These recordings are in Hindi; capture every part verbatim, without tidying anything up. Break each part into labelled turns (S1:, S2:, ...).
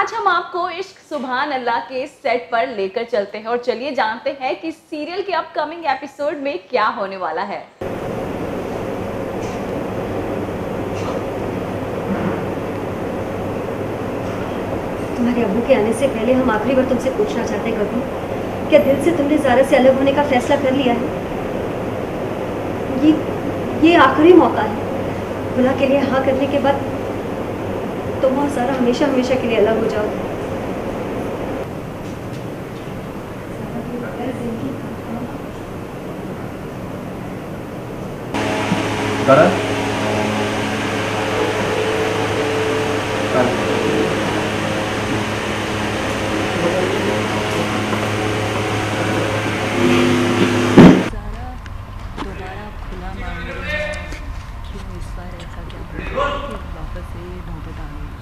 S1: आज हम आपको इश्क सुभान अल्लाह के सेट पर लेकर चलते हैं और चलिए जानते हैं कि सीरियल के अपकमिंग एपिसोड में क्या होने वाला है।
S2: तुम्हारे अब्बू के आने से पहले हम आखिरी बार तुमसे पूछना चाहते हैं कभी, क्या दिल से तुमने ज़ारा से अलग होने का फैसला कर लिया है? ये ये आखिरी मौका है। गुनाह के लिए हाँ करने के बाद तुम और ज़ारा हमेशा हमेशा के लिए अलग हो जाओ।
S3: ज़ारा
S4: दोबारा खुला मांग रही है। क्यों इस बार ऐसा क्या हुआ कि वापस से ये नौबत आ गई?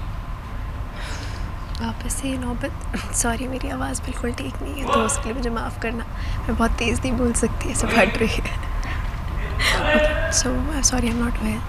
S5: वापस से ये नौबत सॉरी मेरी आवाज़ बिल्कुल ठीक नहीं है तो उसके लिए मुझे माफ़ करना। मैं बहुत तेज़ नहीं बोल सकती, ऐसे फट रही है। So sorry I am not well.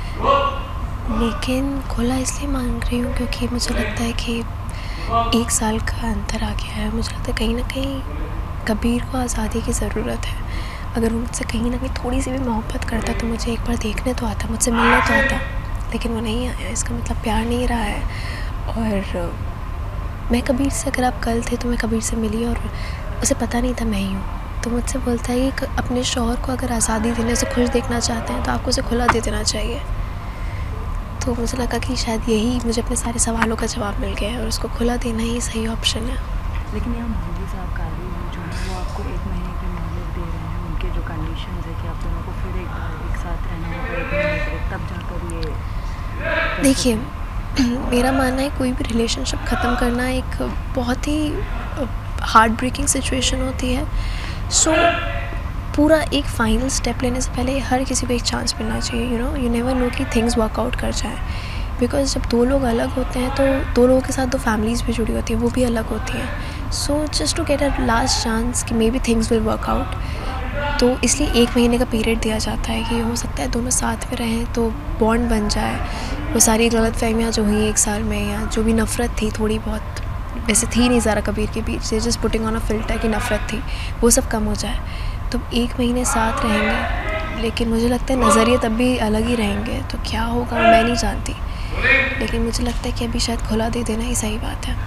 S5: लेकिन खुला इसलिए मांग रही हूँ क्योंकि मुझे लगता है कि एक साल का अंतर आ गया है। मुझे लगता है कहीं ना कहीं कबीर को आज़ादी की ज़रूरत है। अगर वो मुझसे कहीं ना कहीं थोड़ी सी भी मोहब्बत करता तो मुझे एक बार देखने तो आता, मुझसे मिलने तो आता, लेकिन वो नहीं आया। इसका मतलब प्यार नहीं रहा है। और मैं कबीर से, अगर आप कल थे तो मैं कबीर से मिली और उसे पता नहीं था मैं ही हूँ। तो मुझसे बोलता है कि अपने शौहर को अगर आज़ादी देने से खुश देखना चाहते हैं तो आपको उसे खुला दे देना चाहिए। तो मुझे लगा कि शायद यही मुझे अपने सारे सवालों का जवाब मिल गया है और उसको खुला देना ही सही ऑप्शन है।
S4: लेकिन यहाँ मौलवी साहब काजी जो है वो आपको एक महीने की मोहलत दे रहे हैं। उनके जो कंडीशंस है कि आप दोनों को फिर एक बार एक साथ रहना होगा एक महीने के लिए, तब जाकर ये।
S5: देखिए, मेरा मानना है कोई भी रिलेशनशिप ख़त्म करना एक बहुत ही हार्ट ब्रेकिंग सिचुएशन होती है। सो पूरा एक फ़ाइनल स्टेप लेने से पहले हर किसी को एक चांस मिलना चाहिए। You know you never know कि थिंग्स वर्कआउट कर जाए। बिकॉज जब दो लोग अलग होते हैं तो दो लोगों के साथ दो फैमिलीज़ भी जुड़ी होती हैं, वो भी अलग होती हैं। So just to get a last chance कि maybe things will work out, तो इसलिए एक महीने का पीरियड दिया जाता है कि हो सकता है दोनों साथ में रहें तो बॉन्ड बन जाए। वो सारी गलतफहमियां जो हुई एक साल में या जो भी नफ़रत थी थोड़ी बहुत, वैसे थी नहीं ज़ारा कबीर के बीच से, just putting on a filter की नफ़रत थी, वो सब कम हो जाए। तो एक महीने साथ रहेंगे, लेकिन मुझे लगता है नज़रिए तब भी अलग ही रहेंगे। तो क्या होगा मैं नहीं जानती, लेकिन मुझे लगता है कि अभी शायद खुला दे देना ही सही बात है।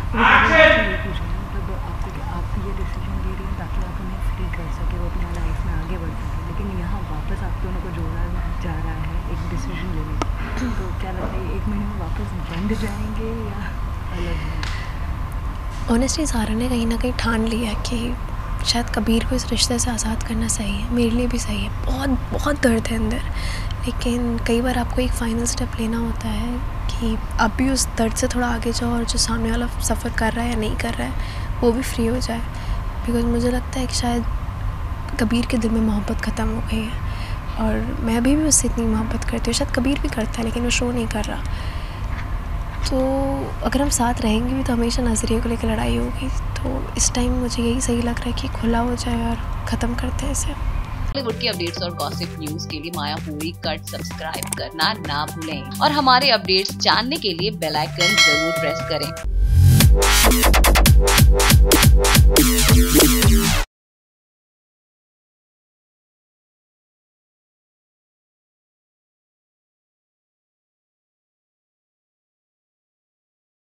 S4: आप ये डिसीजन ले रही हैं ताकि आप उन्हें फ्री कर सके, वो अपनी लाइफ में आगे बढ़ सके, लेकिन यहाँ वापस आप दोनों को जोड़ा जा रहा है एक डिसीजन लेने के। तो क्या लगता है एक महीने में वापस बंध जाएंगे या अलग?
S5: ऑनेस्टली ज़ारा ने कहीं ना कहीं ठान लिया कि शायद कबीर को इस रिश्ते से आज़ाद करना सही है, मेरे लिए भी सही है। बहुत बहुत दर्द है अंदर, लेकिन कई बार आपको एक फ़ाइनल स्टेप लेना होता है कि आप भी उस दर्द से थोड़ा आगे जाओ और जो सामने वाला सफ़र कर रहा है या नहीं कर रहा है वो भी फ्री हो जाए। बिकॉज मुझे लगता है कि शायद कबीर के दिल में मोहब्बत ख़त्म हो गई है और मैं अभी भी उससे इतनी मोहब्बत करती हूँ। शायद कबीर भी करता है लेकिन वो शो नहीं कर रहा। तो अगर हम साथ रहेंगे भी तो हमेशा नज़रिए को लेकर लड़ाई होगी। तो इस टाइम मुझे यही सही लग रहा है कि खुला हो जाए और ख़त्म करते हैं इसे।
S1: बॉलीवुड की अपडेट्स और गॉसिप न्यूज के लिए माया पूरी कट सब्सक्राइब करना ना भूलें और हमारे अपडेट्स जानने के लिए बेल आइकन जरूर प्रेस करें।